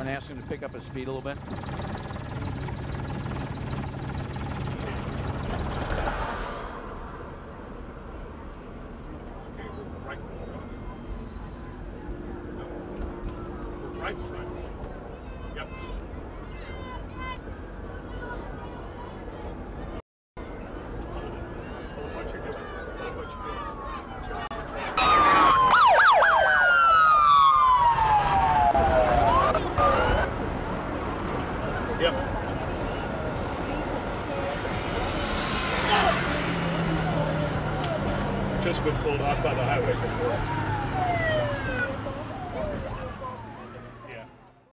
and ask him to pick up his speed a little bit. Right front. Yep. Hold what you're doing. Hold what you're doing. Yep. Just been pulled off by the highway before.